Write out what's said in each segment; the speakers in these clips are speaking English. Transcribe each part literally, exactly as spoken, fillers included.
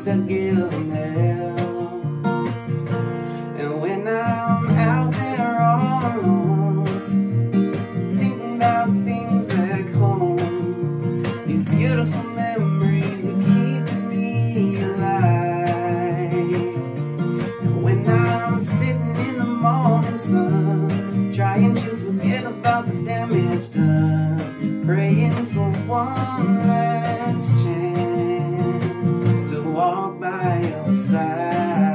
that give them hell. And when I'm out there all alone, thinking about things back home, these beautiful memories are keeping me alive. And when I'm sitting in the morning sun, trying to forget about the damage done, praying for one last chance to walk by your side.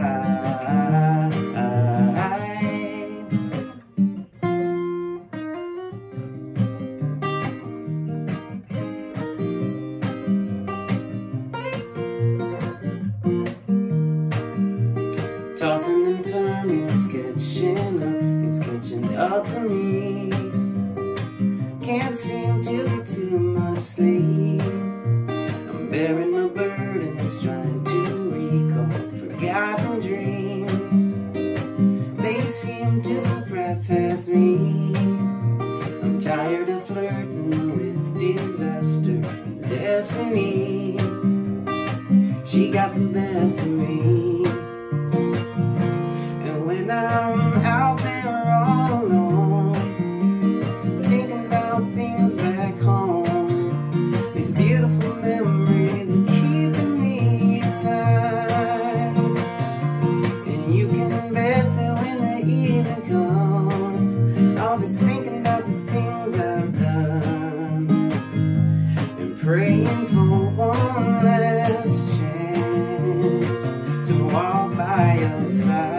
Tossing and turning, sketching up, it's catching up to me. Can't seem to get too much sleep. I'm bearing a burden that's trying to recall forgotten dreams. They seem to surprise past me. I'm tired of flirting with disaster and destiny. She got the best of me. And when I'm out there all alone, thinking about things back home, these beautiful memories are keeping me alive. And you can bet that when the evening comes, I'll be thinking about the things I've done and praying for one last chance to walk by your side.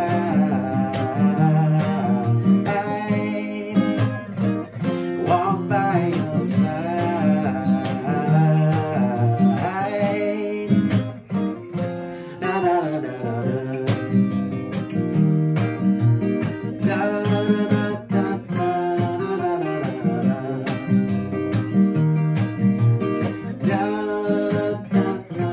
Walk by your side. Da da da da da. Da da da da da da. Da da da.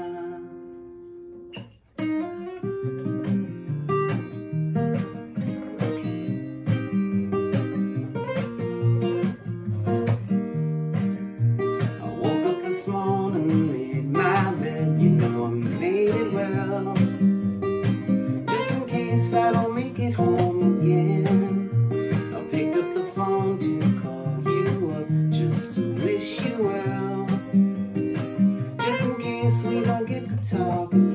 This morning, made my bed, you know I made it well. Just in case I don't make it home again, I picked up the phone to call you up, just to wish you well. Just in case we don't get to talk again.